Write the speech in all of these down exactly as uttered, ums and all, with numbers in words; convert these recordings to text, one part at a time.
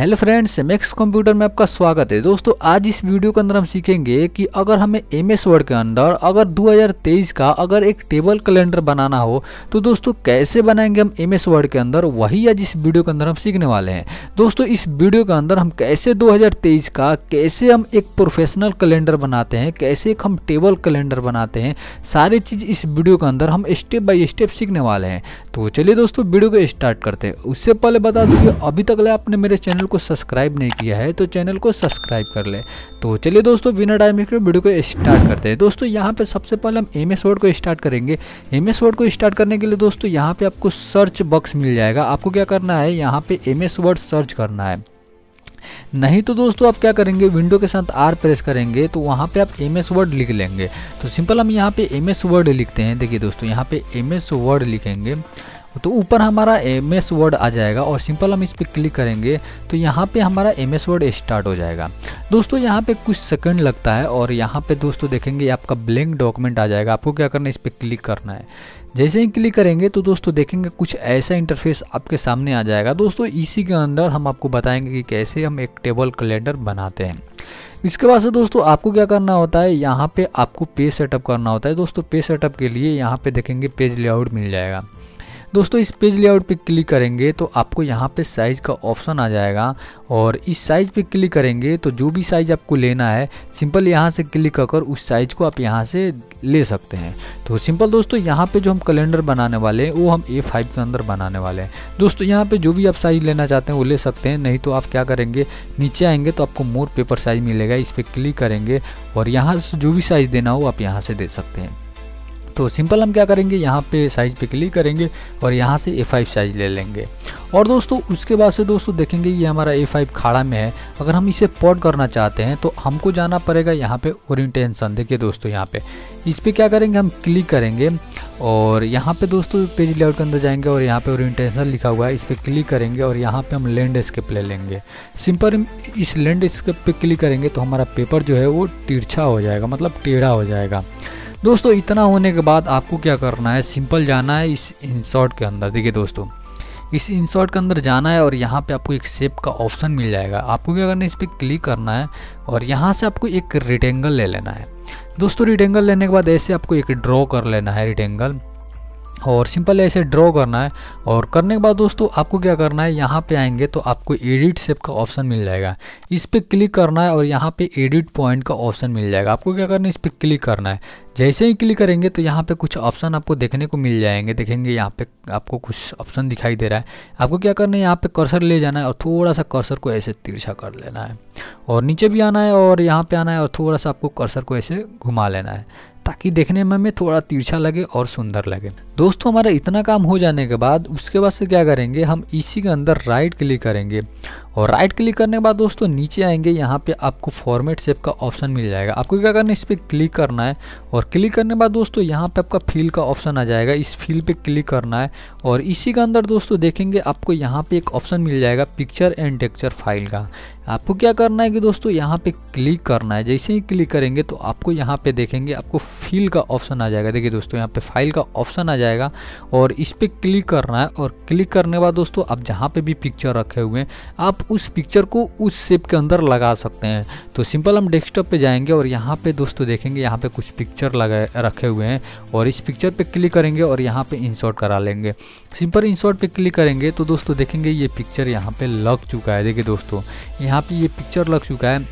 Hello friends, MX computer में आपका स्वागत है। दोस्तों आज इस वीडियो के अंदर हम सीखेंगे कि अगर हमें एमएस वर्ड के अंदर अगर दो हज़ार तेईस का अगर एक टेबल कैलेंडर बनाना हो तो दोस्तों कैसे बनाएंगे हम एमएस वर्ड के अंदर, वही आज इस वीडियो के अंदर हम सीखने वाले हैं। दोस्तों इस वीडियो के अंदर हम कैसे दो हज़ार तेईस का कैसे हम एक प्रोफेशनल कैलेंडर बनाते हैं, कैसे एक हम टेबल कैलेंडर बनाते हैं, सारी चीज़ इस वीडियो के अंदर हम स्टेप बाय स्टेप सीखने वाले हैं। तो चलिए दोस्तों वीडियो को स्टार्ट करते हैं। उससे पहले बता दूं कि अभी तक आपने मेरे चैनल को सब्सक्राइब नहीं किया है तो चैनल को सब्सक्राइब कर ले। तो चलिए दोस्तों बिना टाइम वेस्ट वीडियो को स्टार्ट करते हैं। दोस्तों यहाँ पे सबसे पहले हम एमएस वर्ड को स्टार्ट करेंगे। एमएस वर्ड को स्टार्ट करने के लिए दोस्तों यहाँ पे आपको सर्च बॉक्स मिल जाएगा। आपको क्या करना है, यहाँ पे एमएस वर्ड सर्च करना है। नहीं तो दोस्तों आप क्या करेंगे, विंडो के साथ आर प्रेस करेंगे तो वहाँ पे आप एमएस वर्ड लिख लेंगे। तो सिंपल हम यहाँ पे एमएस वर्ड लिखते हैं। देखिए दोस्तों यहाँ पे एमएस वर्ड लिखेंगे तो ऊपर हमारा एमएस वर्ड आ जाएगा और सिंपल हम इस पर क्लिक करेंगे तो यहाँ पे हमारा एमएस वर्ड स्टार्ट हो जाएगा। दोस्तों यहाँ पे कुछ सेकंड लगता है और यहाँ पे दोस्तों देखेंगे आपका ब्लैंक डॉक्यूमेंट आ जाएगा। आपको क्या करना है, इस पर क्लिक करना है। जैसे ही क्लिक करेंगे तो दोस्तों देखेंगे कुछ ऐसा इंटरफेस आपके सामने आ जाएगा। दोस्तों इसी के अंदर हम आपको बताएंगे कि कैसे हम एक टेबल कैलेंडर बनाते हैं। इसके बाद से दोस्तों आपको क्या करना होता है, यहाँ पे आपको पेज सेटअप करना होता है। दोस्तों पेज सेटअप के लिए यहाँ पे देखेंगे पेज लेआउट मिल जाएगा। दोस्तों इस पेज लेआउट पे क्लिक करेंगे तो आपको यहाँ पे साइज़ का ऑप्शन आ जाएगा और इस साइज़ पे क्लिक करेंगे तो जो भी साइज़ आपको लेना है सिंपल यहाँ से क्लिक कर उस साइज़ को आप यहाँ से ले सकते हैं। तो सिंपल दोस्तों यहाँ पे जो हम कैलेंडर बनाने वाले हैं वो हम ए फाइव के अंदर बनाने वाले हैं। दोस्तों यहाँ पे जो भी आप साइज़ लेना चाहते हैं वो ले सकते हैं, नहीं तो आप क्या करेंगे, नीचे आएंगे तो आपको मोर पेपर साइज़ मिलेगा, इस पर क्लिक करेंगे और यहाँ से जो भी साइज़ देना हो आप यहाँ से दे सकते हैं। तो सिंपल हम क्या करेंगे, यहाँ पे साइज़ पे क्लिक करेंगे और यहाँ से ए फाइव साइज़ ले लेंगे। और दोस्तों उसके बाद से दोस्तों देखेंगे ये हमारा ए फाइव खाड़ा में है। अगर हम इसे पोर्ट करना चाहते हैं तो हमको जाना पड़ेगा यहाँ पे ओरिएंटेशन। देखिए दोस्तों यहाँ पे इस पर क्या करेंगे, हम क्लिक करेंगे और यहाँ पे दोस्तों पेज लेआउट के अंदर जाएंगे और यहाँ पे ओरिएंटेशन लिखा हुआ है, इस पर क्लिक करेंगे और यहाँ पे हम लैंडस्केप ले लेंगे। सिंपल इस लैंडस्केप पे क्लिक करेंगे तो हमारा पेपर जो है वो तिरछा हो जाएगा, मतलब टेढ़ा हो जाएगा। दोस्तों इतना होने के बाद आपको क्या करना है, सिंपल जाना है इस इंसर्ट के अंदर। देखिए दोस्तों इस इंसर्ट के अंदर जाना है और यहाँ पे आपको एक शेप का ऑप्शन मिल जाएगा। आपको क्या करना है, इस पर क्लिक करना है और यहाँ से आपको एक रेक्टेंगल ले लेना है। दोस्तों रेक्टेंगल लेने के बाद ऐसे आपको एक ड्रॉ कर लेना है रेक्टेंगल और सिंपल ऐसे ड्रॉ करना है। और करने के बाद दोस्तों आपको क्या करना है, यहाँ पे आएंगे तो आपको एडिट शेप का ऑप्शन मिल जाएगा, इस पर क्लिक करना है और यहाँ पे एडिट पॉइंट का ऑप्शन मिल जाएगा। आपको क्या करना है, इस पर क्लिक करना है। जैसे ही क्लिक करेंगे तो यहाँ पे कुछ ऑप्शन आपको देखने को मिल जाएंगे। देखेंगे यहाँ पे आपको कुछ ऑप्शन दिखाई दे रहा है। आपको क्या करना है, यहाँ पे कर्सर ले जाना है और थोड़ा सा कर्सर को ऐसे तिरछा कर लेना है और नीचे भी आना है और यहाँ पे आना है और थोड़ा सा आपको कर्सर को ऐसे घुमा लेना है ताकि देखने में हमें थोड़ा तिरछा लगे और सुंदर लगे। दोस्तों हमारा इतना काम हो जाने के बाद उसके बाद से क्या करेंगे, हम इसी के अंदर राइट क्लिक करेंगे और राइट क्लिक करने के बाद दोस्तों नीचे आएंगे, यहाँ पे आपको फॉर्मेट शेप का ऑप्शन मिल जाएगा। आपको क्या करना है, इस पर क्लिक करना है और क्लिक करने के बाद दोस्तों यहाँ पे आपका फिल का ऑप्शन आ जाएगा, इस फिल पे क्लिक करना है और इसी के अंदर दोस्तों देखेंगे आपको यहाँ पे एक ऑप्शन मिल जाएगा पिक्चर एंड टेक्सचर फाइल का। आपको क्या करना है कि दोस्तों यहाँ पे क्लिक करना है। जैसे ही क्लिक करेंगे तो आपको यहाँ पे देखेंगे आपको फिल का ऑप्शन आ जाएगा। देखिए दोस्तों यहाँ पे फाइल का ऑप्शन आ जाएगा और इस पर क्लिक करना है और क्लिक करने के बाद दोस्तों आप जहाँ पे भी पिक्चर रखे हुए हैं आप उस पिक्चर को उस शेप के अंदर लगा सकते हैं। तो सिंपल हम डेस्कटॉप पे जाएंगे और यहाँ पे दोस्तों देखेंगे यहाँ पे कुछ पिक्चर लगा रखे हुए हैं और इस पिक्चर पे क्लिक करेंगे और यहाँ पे इंसर्ट करा लेंगे। सिंपल इंसर्ट पे क्लिक करेंगे तो दोस्तों देखेंगे ये पिक्चर यहाँ पे लग चुका है। देखिए दोस्तों यहाँ पे ये पिक्चर लग चुका है।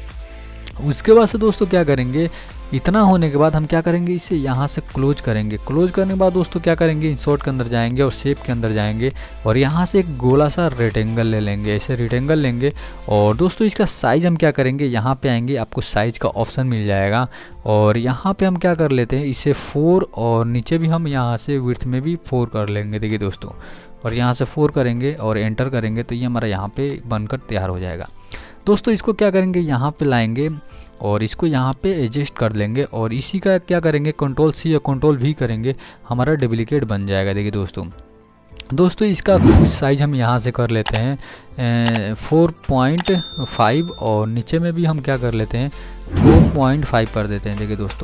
उसके बाद से दोस्तों क्या करेंगे, इतना होने के बाद हम क्या करेंगे, इसे यहाँ से क्लोज करेंगे। क्लोज करने के बाद दोस्तों क्या करेंगे, इंसर्ट के अंदर जाएंगे और शेप के अंदर जाएंगे और यहाँ से एक गोला सा रेक्टेंगल ले लेंगे। ऐसे रेक्टेंगल लेंगे और दोस्तों इसका साइज़ हम क्या करेंगे, यहाँ पे आएंगे आपको साइज़ का ऑप्शन मिल जाएगा और यहाँ पे हम क्या कर लेते हैं, इसे फोर और नीचे भी हम यहाँ से विड्थ में भी फोर कर लेंगे। देखिए दोस्तों और यहाँ से फोर करेंगे और एंटर करेंगे तो ये हमारा यहाँ पे बनकर तैयार हो जाएगा। दोस्तों इसको क्या करेंगे, यहाँ पे लाएंगे और इसको यहाँ पे एडजस्ट कर लेंगे और इसी का क्या करेंगे, कंट्रोल सी या कंट्रोल भी करेंगे, हमारा डुप्लीकेट बन जाएगा। देखिए दोस्तों दोस्तों इसका कुछ साइज़ हम यहाँ से कर लेते हैं फोर पॉइंट फाइव और नीचे में भी हम क्या कर लेते हैं फोर पॉइंट फाइव कर देते हैं। देखिए दोस्तों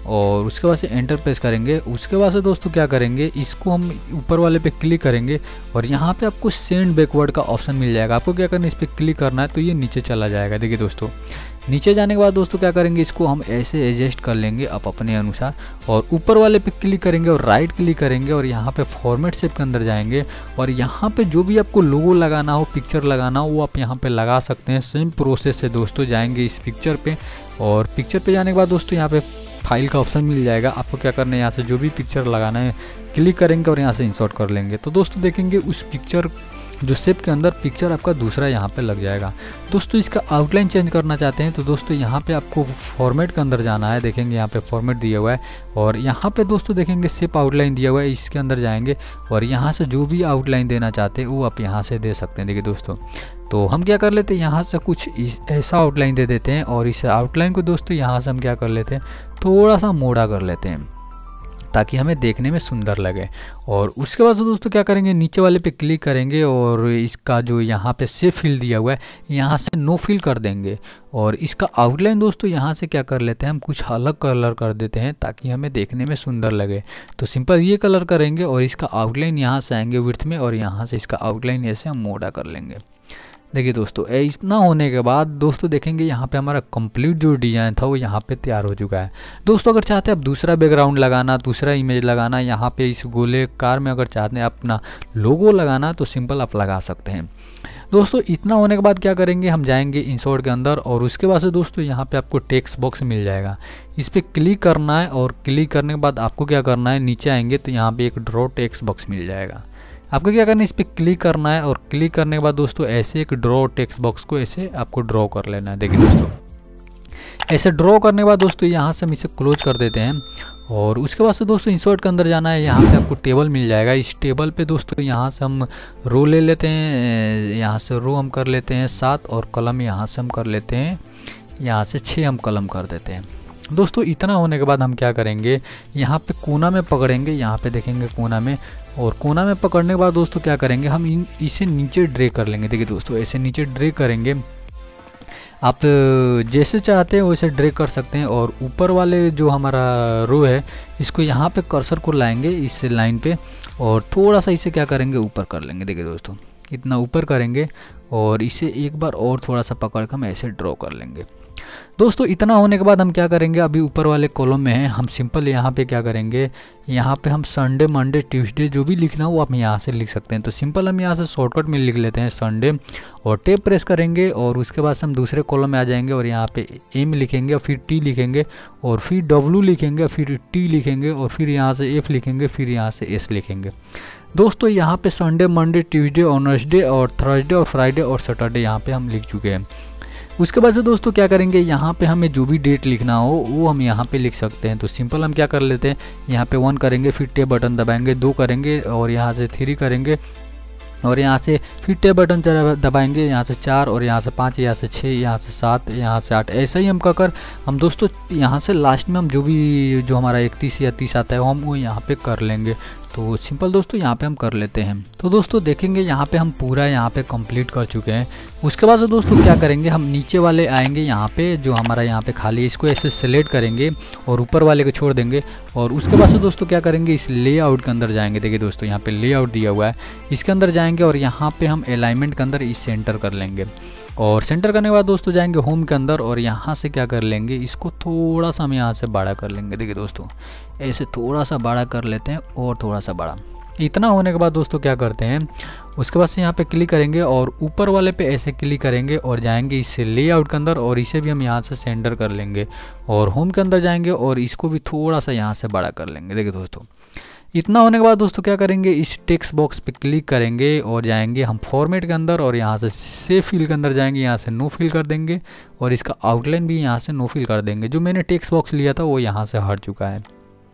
और उसके बाद से एंटर प्रेस करेंगे। उसके बाद से दोस्तों क्या करेंगे, इसको हम ऊपर वाले पे क्लिक करेंगे और यहाँ पे आपको सेंड बैकवर्ड का ऑप्शन मिल जाएगा। आपको क्या करना है, इस पर क्लिक करना है तो ये नीचे चला जाएगा। देखिए दोस्तों, नीचे जाने के बाद दोस्तों क्या करेंगे, इसको हम ऐसे एडजस्ट कर लेंगे आप अपने अनुसार और ऊपर वाले पे क्लिक करेंगे और राइट क्लिक करेंगे और यहाँ पे फॉर्मेट शेप के अंदर जाएंगे और यहाँ पे जो भी आपको लोगो लगाना हो, पिक्चर लगाना हो, वो आप यहाँ पे लगा सकते हैं। सेम प्रोसेस से दोस्तों जाएंगे इस पिक्चर पे और पिक्चर पे जाने के बाद दोस्तों यहाँ पे फाइल का ऑप्शन मिल जाएगा। आपको क्या करना है, यहाँ से जो भी पिक्चर लगाना है क्लिक करेंगे और यहाँ से इंसर्ट कर लेंगे। तो दोस्तों देखेंगे उस पिक्चर जो शेप के अंदर पिक्चर आपका दूसरा यहाँ पे लग जाएगा। दोस्तों इसका आउटलाइन चेंज करना चाहते हैं तो दोस्तों यहाँ पे आपको फॉर्मेट के अंदर जाना है। देखेंगे यहाँ पे फॉर्मेट दिया हुआ है और यहाँ पे दोस्तों देखेंगे शेप आउटलाइन दिया हुआ है, इसके अंदर जाएंगे और यहाँ से जो भी आउटलाइन देना चाहते हैं वो आप यहाँ से दे सकते हैं। देखिए दोस्तों, तो हम क्या कर लेते हैं, यहाँ से कुछ ऐसा आउटलाइन दे देते हैं और इस आउटलाइन को दोस्तों यहाँ से हम क्या कर लेते हैं, थोड़ा सा मोड़ा कर लेते हैं ताकि हमें देखने में सुंदर लगे। और उसके बाद दोस्तों क्या करेंगे, नीचे वाले पे क्लिक करेंगे और इसका जो यहाँ पे शेप फिल दिया हुआ है यहाँ से नो फिल कर देंगे और इसका आउटलाइन दोस्तों यहाँ से क्या कर लेते हैं, हम कुछ अलग कलर कर देते हैं ताकि हमें देखने में सुंदर लगे। तो सिंपल ये कलर करेंगे और इसका आउटलाइन यहाँ से आएंगे विड्थ में और यहाँ से इसका आउटलाइन ऐसे हम मोड़ा कर लेंगे। देखिए दोस्तों, इतना होने के बाद दोस्तों देखेंगे यहाँ पे हमारा कंप्लीट जो डिज़ाइन था वो यहाँ पे तैयार हो चुका है। दोस्तों अगर चाहते हैं आप दूसरा बैकग्राउंड लगाना, दूसरा इमेज लगाना, यहाँ पे इस गोले कार में अगर चाहते हैं अपना लोगो लगाना तो सिंपल आप लगा सकते हैं। दोस्तों इतना होने के बाद क्या करेंगे, हम जाएंगे इंसर्ट के अंदर और उसके बाद से दोस्तों यहाँ पे आपको टेक्स्ट बॉक्स मिल जाएगा। इस पर क्लिक करना है और क्लिक करने के बाद आपको क्या करना है, नीचे आएंगे तो यहाँ पे एक ड्रॉ टेक्स्ट बॉक्स मिल जाएगा। आपको क्या करना है, इस पर क्लिक करना है और क्लिक करने के बाद दोस्तों ऐसे एक ड्रॉ टेक्स्ट बॉक्स को ऐसे आपको ड्रॉ कर लेना है। देखिए दोस्तों, ऐसे ड्रॉ करने के बाद दोस्तों यहाँ से हम इसे क्लोज कर देते हैं और उसके बाद से दोस्तों इंसर्ट के अंदर जाना है। यहाँ पे आपको टेबल मिल जाएगा। इस टेबल पे दोस्तों यहाँ से हम रो ले लेते हैं, यहाँ से रो हम कर लेते हैं सात और कलम यहाँ से हम कर लेते हैं, यहाँ से छः हम कलम कर देते हैं। दोस्तों इतना होने के बाद हम क्या करेंगे, यहाँ पे कोना में पकड़ेंगे, यहाँ पे देखेंगे कोना में और कोना में पकड़ने के बाद दोस्तों क्या करेंगे, हम इन इसे नीचे ड्रैग कर लेंगे। देखिए दोस्तों, ऐसे नीचे ड्रैग करेंगे, आप जैसे चाहते हैं वैसे ड्रैग कर सकते हैं और ऊपर वाले जो हमारा रो है इसको यहाँ पे कर्सर को लाएंगे इस लाइन पे और थोड़ा सा इसे क्या करेंगे, ऊपर कर लेंगे। देखिए दोस्तों, इतना ऊपर करेंगे और इसे एक बार और थोड़ा सा पकड़ कर हम ऐसे ड्रॉ कर लेंगे। दोस्तों इतना होने के बाद हम क्या करेंगे, अभी ऊपर वाले कॉलम में है, हम सिंपल यहाँ पे क्या करेंगे, यहाँ पे हम संडे मंडे ट्यूसडे जो भी लिखना हो आप यहाँ से लिख सकते हैं। तो सिंपल हम यहाँ से शॉर्टकट में लिख लेते हैं संडे और टेप प्रेस करेंगे और उसके बाद हम दूसरे कॉलम में आ जाएंगे और यहाँ पे एम लिखेंगे और फिर टी लिखेंगे और फिर डब्ल्यू लिखेंगे, फिर टी लिखेंगे और फिर यहाँ से एफ लिखेंगे, फिर यहाँ से एस लिखेंगे। दोस्तों यहाँ पे संडे मंडे ट्यूसडे वेडनेसडे और थर्सडे और फ्राइडे और सैटरडे यहाँ पे हम लिख चुके हैं। उसके बाद से दोस्तों क्या करेंगे, यहाँ पे हमें जो भी डेट लिखना हो वो हम यहाँ पे लिख सकते हैं। तो सिंपल हम क्या कर लेते हैं, यहाँ पे वन करेंगे, फिर टे बटन दबाएंगे, दो करेंगे और यहाँ से थ्री करेंगे और यहाँ से फिर टे बटन दबाएंगे, यहाँ से चार और यहाँ से पाँच, यहाँ से छः, यहाँ से सात, यहाँ से आठ, ऐसा ही हम कर हम दोस्तों यहाँ से लास्ट में हम जो भी जो हमारा इकतीस या तीस आता है वो हम वो यहाँ पे कर लेंगे। तो सिंपल दोस्तों यहाँ पे हम कर लेते हैं। तो दोस्तों देखेंगे यहाँ पे हम पूरा यहाँ पे कंप्लीट कर चुके हैं। उसके बाद दोस्तों क्या करेंगे, हम नीचे वाले आएंगे, यहाँ पे जो हमारा यहाँ पे खाली इसको ऐसे सेलेक्ट करेंगे और ऊपर वाले को छोड़ देंगे और उसके बाद से दोस्तों क्या करेंगे, इस लेआउट के अंदर जाएंगे। देखिए दोस्तों यहाँ पे लेआउट दिया हुआ है, इसके अंदर जाएंगे और यहाँ पे हम अलाइनमेंट के अंदर इस सेंटर कर लेंगे और सेंटर करने के बाद दोस्तों जाएंगे होम के अंदर और यहाँ से क्या कर लेंगे, इसको थोड़ा सा हम यहाँ से बड़ा कर लेंगे। देखिए दोस्तों ऐसे थोड़ा सा बड़ा कर लेते हैं और थोड़ा सा बड़ा। इतना होने के बाद दोस्तों क्या करते हैं, उसके बाद से यहाँ पे क्लिक करेंगे और ऊपर वाले पे ऐसे क्लिक करेंगे और जाएंगे इस लेआउट के अंदर और इसे भी हम यहाँ से सेंटर कर लेंगे और होम के अंदर जाएंगे और इसको भी थोड़ा सा यहाँ से बड़ा कर लेंगे। देखिए दोस्तों इतना होने के बाद दोस्तों क्या करेंगे, इस टेक्स्ट बॉक्स पे क्लिक करेंगे और जाएंगे हम फॉर्मेट के अंदर और यहाँ से सेव फिल के अंदर जाएंगे, यहाँ से नो फिल कर देंगे और इसका आउटलाइन भी यहाँ से नो फिल कर देंगे। जो मैंने टेक्स्ट बॉक्स लिया था वो यहाँ से हट चुका है।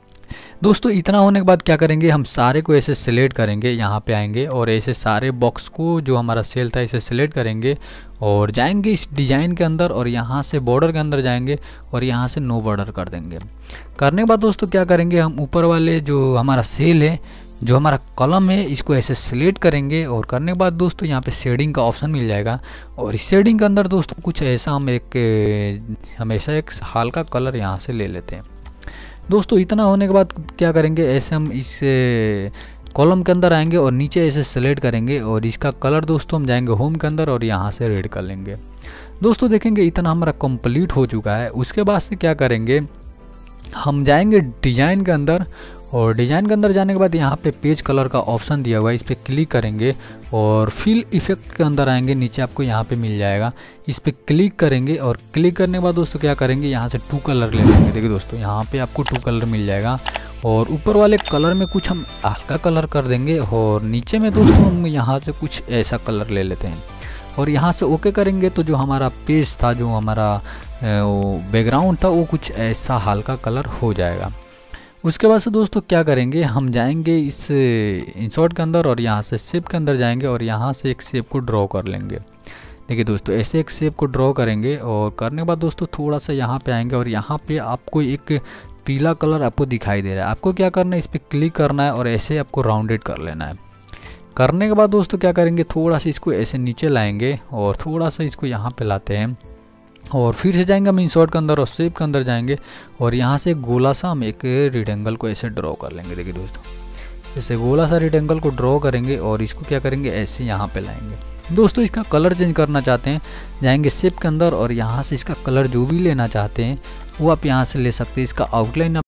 दोस्तों इतना होने के बाद क्या करेंगे, हम सारे को ऐसे सिलेक्ट करेंगे, यहाँ पे आएंगे और ऐसे सारे बॉक्स को जो हमारा सेल था इसे सिलेक्ट करेंगे और जाएंगे इस डिज़ाइन के अंदर और यहाँ से बॉर्डर के अंदर जाएंगे और यहाँ से नो बॉर्डर कर देंगे। करने के बाद दोस्तों क्या करेंगे, हम ऊपर वाले जो हमारा सेल है, जो हमारा कलम है, इसको ऐसे सिलेक्ट करेंगे और करने के बाद दोस्तों यहाँ पे शेडिंग का ऑप्शन मिल जाएगा और इस शेडिंग के अंदर दोस्तों कुछ ऐसा हम एक हमेशा एक हल्का कलर यहाँ से ले लेते हैं। दोस्तों इतना होने के बाद क्या करेंगे, ऐसे हम इस कॉलम के अंदर आएंगे और नीचे ऐसे सेलेक्ट करेंगे और इसका कलर दोस्तों हम जाएंगे होम के अंदर और यहाँ से रेड कर लेंगे। दोस्तों देखेंगे इतना हमारा कंप्लीट हो चुका है। उसके बाद से क्या करेंगे, हम जाएंगे डिज़ाइन के अंदर और डिज़ाइन के अंदर जाने के बाद यहाँ पे पेज कलर का ऑप्शन दिया हुआ है, इस पर क्लिक करेंगे और फिल इफेक्ट के अंदर आएंगे, नीचे आपको यहाँ पे मिल जाएगा, इस पर क्लिक करेंगे और क्लिक करने के बाद दोस्तों क्या करेंगे, यहाँ से टू कलर ले लेंगे। देखिए दोस्तों यहाँ पे आपको टू कलर मिल जाएगा और ऊपर वाले कलर में कुछ हम हल्का कलर कर देंगे और नीचे में दोस्तों हम यहाँ से कुछ ऐसा कलर ले लेते हैं और यहाँ से ओके करेंगे तो जो हमारा पेज था, जो हमारा बैकग्राउंड था, वो कुछ ऐसा हल्का कलर हो जाएगा। उसके बाद से दोस्तों क्या करेंगे, हम जाएंगे इस इंसर्ट के अंदर और यहाँ से शेप के अंदर जाएंगे और यहाँ से एक शेप को ड्रॉ कर लेंगे। देखिए दोस्तों ऐसे एक शेप को ड्रॉ करेंगे और करने के बाद दोस्तों थोड़ा सा यहाँ पे आएंगे और यहाँ पे आपको एक पीला कलर आपको दिखाई दे रहा है। आपको क्या करना है, इस पर क्लिक करना है और ऐसे आपको राउंडेड कर लेना है। करने के बाद दोस्तों क्या करेंगे, थोड़ा सा इसको ऐसे नीचे लाएंगे और थोड़ा सा इसको यहाँ पे लाते हैं और फिर से जाएंगे हम इंसर्ट के अंदर और शेप के अंदर जाएंगे और यहाँ से गोला सा हम एक रेक्टेंगल को ऐसे ड्रॉ कर लेंगे। देखिए दोस्तों ऐसे गोला सा रेक्टेंगल को ड्रॉ करेंगे और इसको क्या करेंगे, ऐसे यहाँ पे लाएंगे। दोस्तों इसका कलर चेंज करना चाहते हैं, जाएंगे शेप के अंदर और यहाँ से इसका कलर जो भी लेना चाहते हैं वो आप यहाँ से ले सकते हैं। इसका आउटलाइन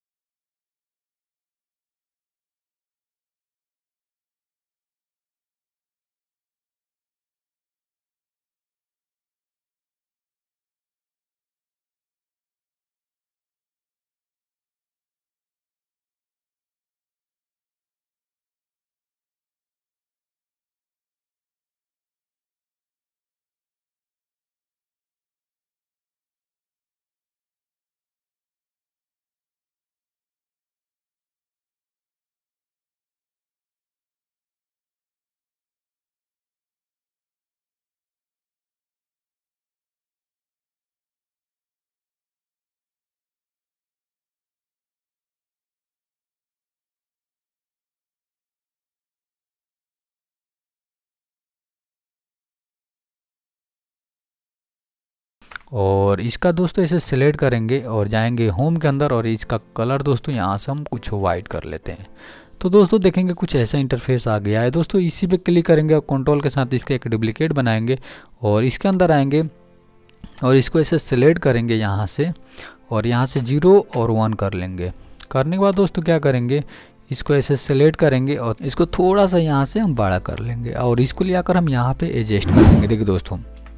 और इसका दोस्तों ऐसे सिलेक्ट करेंगे और जाएंगे होम के अंदर और इसका कलर दोस्तों यहाँ से हम कुछ वाइट कर लेते हैं। तो दोस्तों देखेंगे कुछ ऐसा इंटरफेस आ गया है। दोस्तों इसी पे क्लिक करेंगे और कंट्रोल के साथ इसका एक डुप्लीकेट बनाएंगे और इसके अंदर आएंगे और इसको ऐसे सिलेक्ट करेंगे यहाँ से और यहाँ से जीरो और वन कर लेंगे। करने के बाद दोस्तों क्या करेंगे, इसको ऐसे सेलेक्ट करेंगे और इसको थोड़ा सा यहाँ से हम बड़ा कर लेंगे और इसको ले आकर हम यहाँ पे एडजस्ट कर लेंगे। देखिए दोस्तों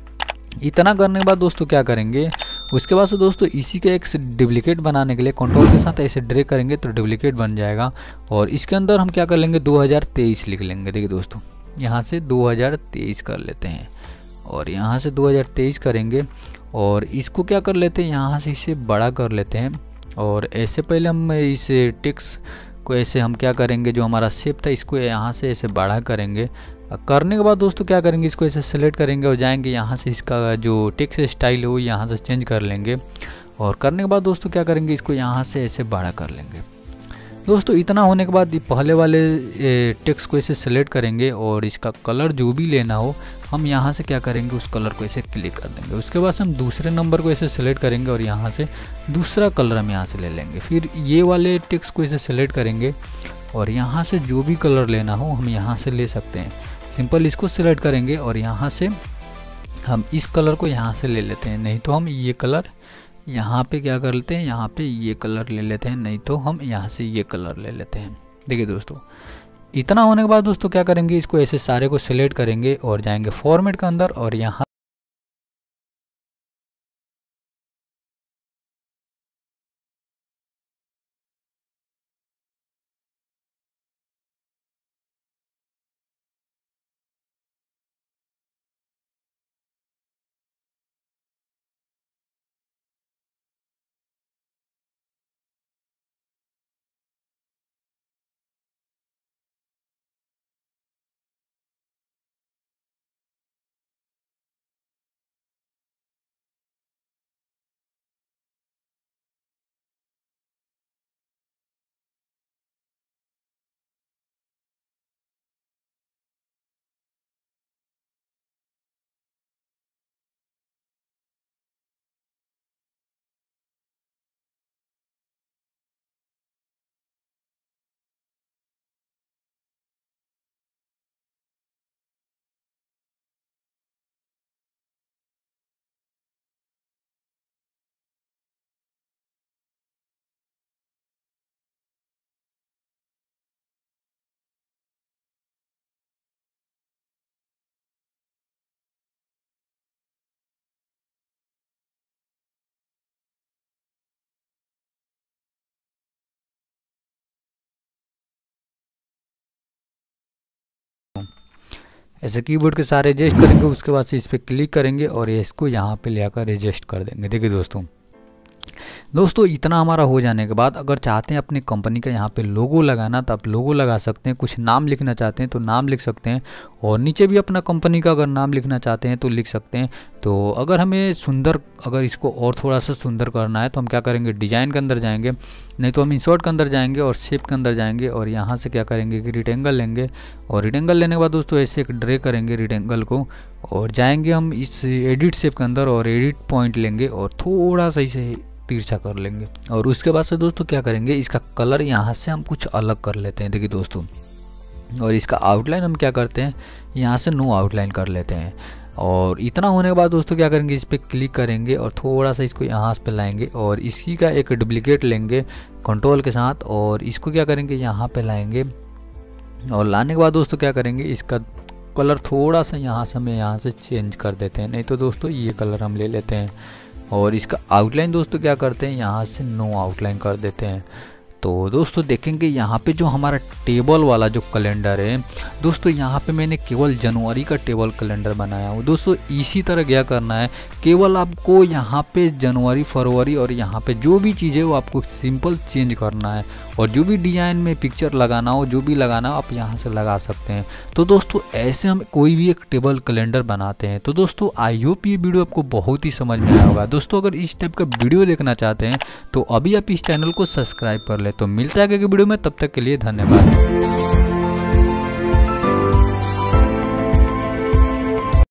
इतना करने के बाद दोस्तों क्या करेंगे, उसके बाद से दोस्तों इसी के एक डुप्लीकेट बनाने के लिए कंट्रोल के साथ ऐसे ड्रैग करेंगे तो डुप्लीकेट बन जाएगा और इसके अंदर हम क्या कर लेंगे, दो हज़ार तेईस लिख लेंगे। देखिए दोस्तों यहाँ से दो हज़ार तेईस कर लेते हैं और यहाँ से दो हज़ार तेईस करेंगे और इसको क्या कर लेते हैं, यहाँ से इसे बड़ा कर लेते हैं और ऐसे पहले हम इस टेक्स्ट को ऐसे हम क्या करेंगे, जो हमारा शेप था इसको यहाँ से ऐसे बड़ा करेंगे। करने के बाद दोस्तों क्या करेंगे, इसको ऐसे सेलेक्ट करेंगे और जाएंगे यहाँ से इसका जो टेक्स्ट स्टाइल है वो यहाँ से चेंज कर लेंगे और करने के बाद दोस्तों क्या करेंगे, इसको यहाँ से ऐसे बड़ा कर लेंगे। दोस्तों इतना होने के बाद पहले वाले टेक्स्ट को ऐसे सेलेक्ट करेंगे और इसका कलर जो भी लेना हो हम यहाँ से क्या करेंगे, उस कलर को ऐसे क्लिक कर देंगे। उसके बाद हम दूसरे नंबर को ऐसे सेलेक्ट करेंगे और यहाँ से दूसरा कलर हम यहाँ से ले लेंगे। फिर ये वाले टेक्स्ट को ऐसे सेलेक्ट करेंगे और यहाँ से जो भी कलर लेना हो हम यहाँ से ले सकते हैं। सिंपल इसको सेलेक्ट करेंगे और यहाँ से हम इस कलर को यहाँ से ले लेते हैं, नहीं तो हम ये कलर यहाँ पे क्या कर लेते हैं, यहाँ पे ये कलर ले लेते हैं, नहीं तो हम यहाँ से ये कलर ले लेते हैं। देखिए दोस्तों इतना होने के बाद दोस्तों क्या करेंगे, इसको ऐसे सारे को सिलेक्ट करेंगे और जाएंगे फॉर्मेट के अंदर और यहाँ ऐसे कीबोर्ड के सारे एडजस्ट करेंगे, उसके बाद से इस पर क्लिक करेंगे और इसको यहाँ पे ले आकर एडजस्ट कर देंगे। देखिए दोस्तों दोस्तों इतना हमारा हो जाने के बाद अगर चाहते हैं अपनी कंपनी का यहाँ पे लोगो लगाना तो आप लोगो लगा सकते हैं, कुछ नाम लिखना चाहते हैं तो नाम लिख सकते हैं, और नीचे भी अपना कंपनी का अगर नाम लिखना चाहते हैं तो लिख सकते हैं। तो अगर हमें सुंदर, अगर इसको और थोड़ा सा सुंदर करना है तो हम क्या करेंगे, डिजाइन के अंदर जाएंगे, नहीं तो हम इंसर्ट के अंदर जाएंगे और शेप के अंदर जाएंगे और यहाँ से क्या करेंगे कि रेक्टेंगल लेंगे, और रेक्टेंगल लेने के बाद दोस्तों ऐसे एक ड्रे करेंगे रेक्टेंगल को, और जाएंगे हम इस एडिट शेप के अंदर और एडिट पॉइंट लेंगे और थोड़ा सा इसे तिरछा कर लेंगे। और उसके बाद से दोस्तों क्या करेंगे, इसका कलर यहाँ से हम कुछ अलग कर लेते हैं। देखिए दोस्तों, और इसका आउटलाइन हम क्या करते हैं, यहाँ से नो आउटलाइन कर लेते हैं। और इतना होने के बाद दोस्तों क्या करेंगे, इस पर क्लिक करेंगे और थोड़ा सा इसको यहाँ पे लाएंगे और इसी का एक डुप्लीकेट लेंगे कंट्रोल के साथ, और इसको क्या करेंगे यहाँ पे लाएंगे, और लाने के बाद दोस्तों क्या करेंगे, इसका कलर थोड़ा सा यहाँ से हमें यहाँ से चेंज कर देते हैं, नहीं तो दोस्तों ये कलर हम ले लेते हैं। और इसका आउटलाइन दोस्तों क्या करते हैं, यहाँ से नो आउटलाइन कर देते हैं। तो दोस्तों देखेंगे यहाँ पे जो हमारा टेबल वाला जो कैलेंडर है दोस्तों, यहाँ पे मैंने केवल जनवरी का टेबल कैलेंडर बनाया हूँ दोस्तों। इसी तरह क्या करना है, केवल आपको यहाँ पे जनवरी फरवरी और यहाँ पे जो भी चीज़ है वो आपको सिंपल चेंज करना है, और जो भी डिज़ाइन में पिक्चर लगाना हो, जो भी लगाना हो आप यहाँ से लगा सकते हैं। तो दोस्तों ऐसे हम कोई भी एक टेबल कैलेंडर बनाते हैं। तो दोस्तों आई होप ये वीडियो आपको बहुत ही समझ में आया होगा। दोस्तों अगर इस टाइप का वीडियो देखना चाहते हैं तो अभी आप इस चैनल को सब्सक्राइब कर ले। तो मिलता है अगले वीडियो में, तब तक के लिए धन्यवाद।